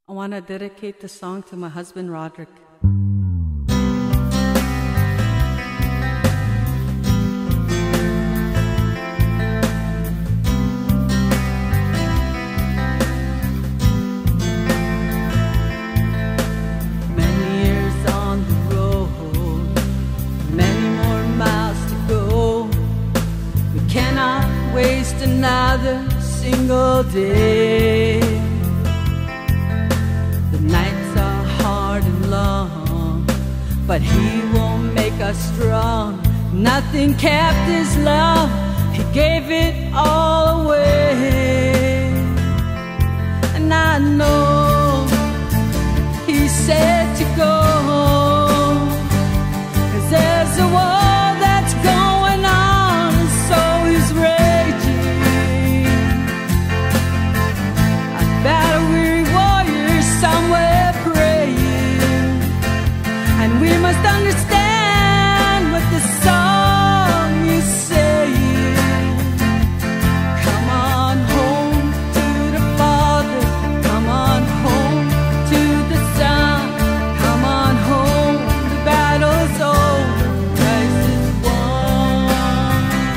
I want to dedicate the song to my husband, Roderick. Many years on the road, many more miles to go. We cannot waste another single day. Nights are hard and long, but he won't make us strong. Nothing kept his love, he gave it all away. And I know he said to go, 'cause there's a war that's going on, and so he's raging. I bet a weary warrior somewhere praying, and we must understand what the song is saying. Come on home to the Father, come on home to the Son, come on home, the battle's over, Christ is won.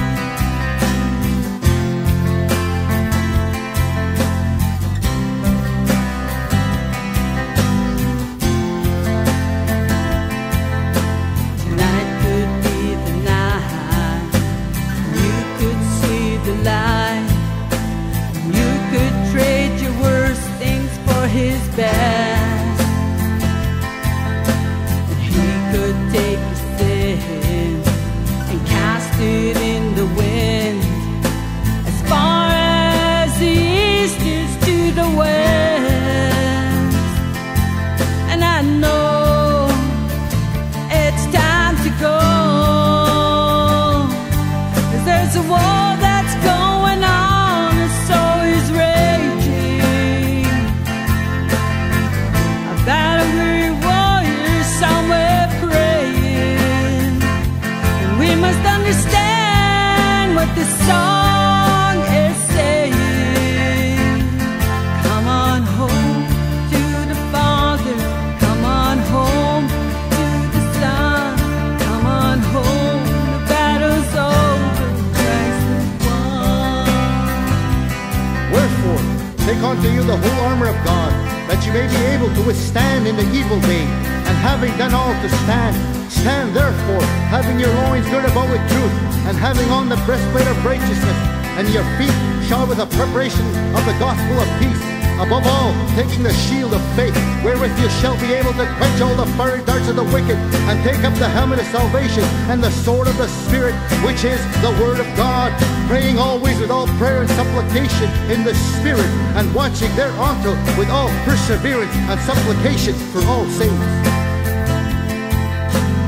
Tonight could be the night you could see the light. You could trade your worst things for his best. And he could take your sin and cast it in the wind, as far as the east is to the west. And I know it's time to go, 'cause there's a war that's going on, and so is raging. I bet a weary warrior somewhere praying, and we must understand what this song is saying. Come on home to the Father, come on home to the Son, come on home, the battle's over, Christ has won. Wherefore, take unto you the whole armor of God, that you may be able to withstand in the evil day, and having done all to stand, stand therefore, having your loins girded about with truth, and having on the breastplate of righteousness, and your feet shod with the preparation of the gospel of peace. Above all, taking the shield of faith, wherewith you shall be able to quench all the fiery darts of the wicked, and take up the helmet of salvation, and the sword of the Spirit, which is the word of God, praying always with all prayer and supplication in the Spirit, and watching thereunto with all perseverance and supplication for all saints.